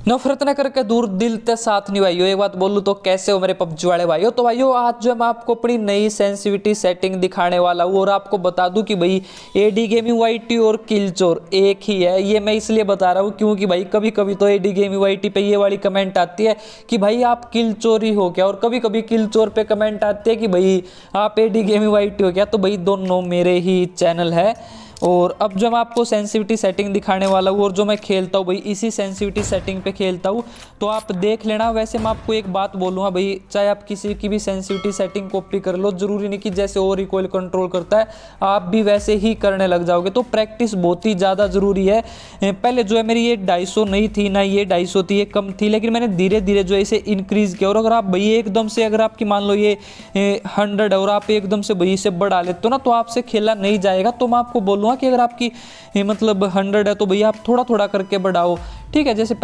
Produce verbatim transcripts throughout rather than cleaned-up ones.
नफरत न करके दूर दिल ते साथ निभाइयो। एक बात बोलूं तो कैसे हो मेरे पबजी वाले भाइयों। तो भाइयों आज जो मैं आपको अपनी नई सेंसिटिविटी सेटिंग दिखाने वाला हूँ और आपको बता दूं कि भाई एडी गेमिंग वाईटी और किलचोर एक ही है। ये मैं इसलिए बता रहा हूँ क्योंकि भाई कभी कभी तो एडी गेमिंग वाईटी पे ये वाली कमेंट आती है कि भाई आप किलचोर ही हो क्या, और कभी कभी किलचोर पे कमेंट आती है कि भाई आप एडी गेमिंग वाईटी हो क्या। तो भाई दोनों मेरे ही चैनल है। और अब जो मैं आपको सेंसिटिविटी सेटिंग दिखाने वाला हूँ और जो मैं खेलता हूँ भाई इसी सेंसिटिविटी सेटिंग पे खेलता हूँ, तो आप देख लेना। वैसे मैं आपको एक बात बोलूँगा भाई, चाहे आप किसी की भी सेंसिटिविटी सेटिंग कॉपी कर लो, जरूरी नहीं कि जैसे और रिकॉइल कंट्रोल करता है आप भी वैसे ही करने लग जाओगे। तो प्रैक्टिस बहुत ही ज़्यादा ज़रूरी है। पहले जो है मेरी ये ढाई सौ नहीं थी ना, ये ढाई सौ थी, ये कम थी, लेकिन मैंने धीरे धीरे जो है इसे इंक्रीज़ किया। और अगर आप भाई एकदम से, अगर आपकी मान लो ये हंड्रेड है और आप एकदम से भाई इसे बढ़ा लेते हो ना, तो आपसे खेला नहीं जाएगा। तो मैं आपको बोलूँगा कि अगर आपकी मतलब हंड्रेड है तो भैया आप थोड़ा थोड़ा करके बढ़ाओ, ठीक है। जैसे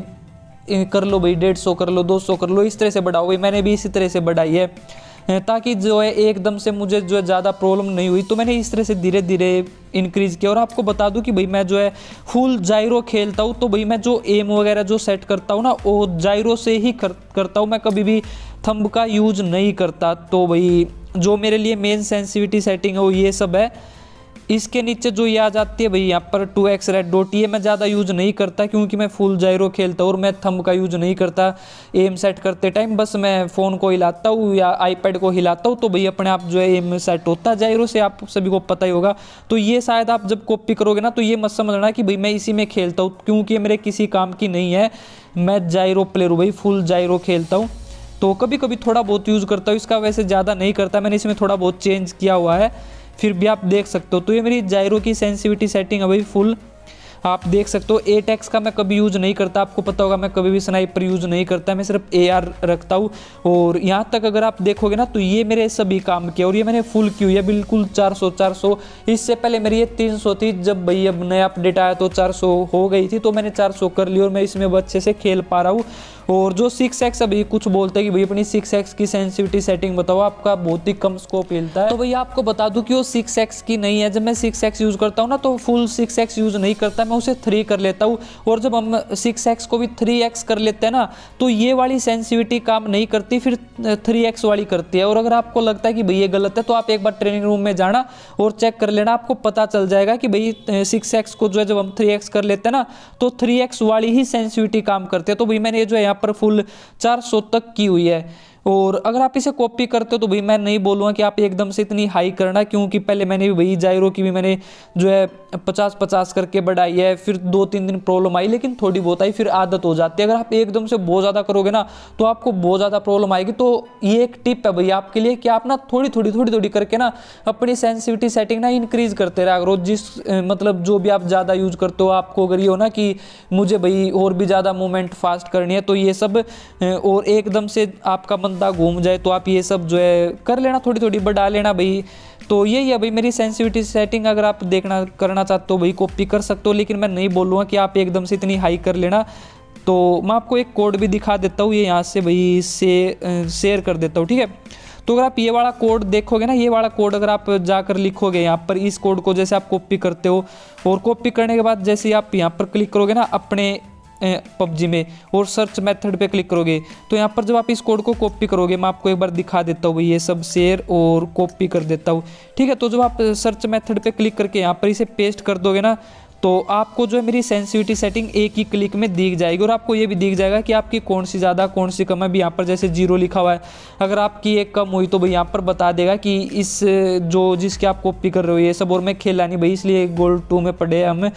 पहले कर लो भाई डेढ़ सौ कर लो, दो सौ कर लो, इस तरह से बढ़ाओ। भाई मैंने भी इसी तरह से बढ़ाई है ताकि जो है एकदम से मुझे जो है ज़्यादा प्रॉब्लम नहीं हुई। तो मैंने इस तरह से धीरे धीरे इंक्रीज़ किया। और आपको बता दूं कि भाई मैं जो है फुल जायरो खेलता हूं, तो भाई मैं जो एम वगैरह जो सेट करता हूं ना वो जायरो से ही कर, करता हूं। मैं कभी भी थंब का यूज नहीं करता। तो भाई जो मेरे लिए मेन सेंसिटिविटी सेटिंग है वो ये सब है। इसके नीचे जो ये आ जाती है भाई यहाँ पर टू एक्स रेड डॉट, ये मैं ज़्यादा यूज़ नहीं करता क्योंकि मैं फुल जायरो खेलता हूँ और मैं थंब का यूज़ नहीं करता एम सेट करते टाइम। बस मैं फ़ोन को हिलाता हूँ या आईपैड को हिलाता हूँ तो भाई अपने आप जो है एम सेट होता है जायरो से, आप सभी को पता ही होगा। तो ये शायद आप जब कॉपी करोगे ना तो ये मत समझना कि भाई मैं इसी में खेलता हूँ, क्योंकि ये मेरे किसी काम की नहीं है। मैं जायरो प्लेयर हूँ भाई, फुल जायरो खेलता हूँ। तो कभी कभी थोड़ा बहुत यूज़ करता हूँ, इसका वैसे ज़्यादा नहीं करता, मैंने इसमें थोड़ा बहुत चेंज किया हुआ है, फिर भी आप देख सकते हो। तो ये मेरी जायरो की सेंसिटिविटी सेटिंग है भाई फुल, आप देख सकते हो। एट एक्स का मैं कभी यूज़ नहीं करता, आपको पता होगा मैं कभी भी स्नाइपर यूज़ नहीं करता, मैं सिर्फ ए आर रखता हूँ। और यहाँ तक अगर आप देखोगे ना तो ये मेरे सभी काम किए और ये मैंने फुल की हुई है बिल्कुल चार सौ चार सौ। इससे पहले मेरी ये तीन सौ थी, जब भाई अब नया अपडेट आया तो चार सौ हो गई थी, तो मैंने चार सौ कर ली और मैं इसमें अच्छे से खेल पा रहा हूँ। और जो सिक्स एक्स अभी कुछ बोलते हैं कि भाई अपनी सिक्स एक्स की सेंसिटिविटी सेटिंग बताओ, आपका बहुत ही कम स्कोप मिलता है। तो भाई आपको बता दूं कि वो सिक्स एक्स की नहीं है। जब मैं सिक्स एक्स यूज़ करता हूँ ना तो फुल सिक्स एक्स यूज़ नहीं करता, मैं उसे थ्री कर लेता हूँ। और जब हम सिक्स एक्स को भी थ्री एक्स कर लेते हैं ना तो ये वाली सेंसिटिविटी काम नहीं करती, फिर थ्री एक्स वाली करती है। और अगर आपको लगता है कि भाई ये गलत है तो आप एक बार ट्रेनिंग रूम में जाना और चेक कर लेना, आपको पता चल जाएगा कि भाई सिक्स एक्स को जो है जब हम थ्री एक्स कर लेते हैं ना तो थ्री एक्स वाली ही सेंसिटिविटी काम करती है। तो भाई मैंने जो है यहाँ पर फुल चार सौ तक की हुई है। और अगर आप इसे कॉपी करते हो तो भाई मैं नहीं बोलूँगा कि आप एकदम से इतनी हाई करना, क्योंकि पहले मैंने भी भाई जायरो की भी मैंने जो है पचास पचास करके बढ़ाई है, फिर दो तीन दिन प्रॉब्लम आई लेकिन थोड़ी बहुत आई, फिर आदत हो जाती है। अगर आप एकदम से बहुत ज़्यादा करोगे ना तो आपको बहुत ज़्यादा प्रॉब्लम आएगी। तो ये एक टिप है भाई आपके लिए कि आप ना थोड़ी थोड़ी थोड़ी थोड़ी करके ना अपनी सेंसिटिविटी सेटिंग ना इंक्रीज़ करते रहा करो। जिस मतलब जो भी आप ज़्यादा यूज़ करते हो, आपको अगर ये हो ना कि मुझे भाई और भी ज़्यादा मूवमेंट फास्ट करनी है तो ये सब, और एकदम से आपका बंदा घूम जाए तो आप ये सब जो है कर लेना, थोड़ी थोड़ी बढ़ा लेना भाई। तो यही है भाई मेरी सेंसिटिविटी सेटिंग। अगर आप देखना करना चाहते हो भाई कॉपी कर सकते हो, लेकिन मैं नहीं बोलूँगा कि आप एकदम से इतनी हाई कर लेना। तो मैं आपको एक कोड भी दिखा देता हूँ, ये यहाँ से भाई से शेयर कर देता हूँ, ठीक है। तो अगर आप ये वाला कोड देखोगे ना, ये वाला कोड अगर आप जाकर लिखोगे यहाँ पर, इस कोड को जैसे आप कॉपी करते हो और कॉपी करने के बाद जैसे आप यहाँ पर क्लिक करोगे ना अपने पबजी में और सर्च मेथड पे क्लिक करोगे तो यहाँ पर जब आप इस कोड को कॉपी करोगे, मैं आपको एक बार दिखा देता हूँ भाई, ये सब शेयर और कॉपी कर देता हूँ, ठीक है। तो जब आप सर्च मेथड पे क्लिक करके यहाँ पर इसे पेस्ट कर दोगे ना तो आपको जो है मेरी सेंसिटिविटी सेटिंग एक ही क्लिक में दिख जाएगी। और आपको ये भी दिख जाएगा कि आपकी कौन सी ज़्यादा कौन सी कम है। भी यहाँ पर जैसे जीरो लिखा हुआ है, अगर आपकी एक कम हुई तो भाई यहाँ पर बता देगा कि इस जो जिसके आप कॉपी कर रहे हो ये सब। और मैं खेला नहीं भाई, इसलिए गोल्ड टू में पड़े हम,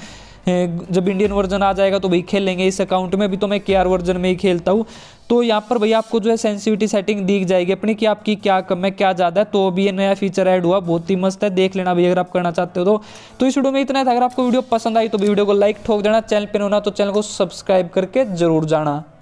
जब इंडियन वर्जन आ जाएगा तो भाई खेलेंगे इस अकाउंट में भी। तो मैं के आर वर्जन में ही खेलता हूँ। तो यहाँ पर भैया आपको जो है सेंसिटिविटी सेटिंग दिख जाएगी अपनी कि आपकी क्या कम है क्या ज़्यादा है। तो अभी ये नया फीचर ऐड हुआ, बहुत ही मस्त है, देख लेना भैया अगर आप करना चाहते हो तो। तो इस वीडियो में इतना था। अगर आपको वीडियो पसंद आई तो वीडियो को लाइक ठोक देना, चैनल पे होना तो चैनल को सब्सक्राइब करके जरूर जाना।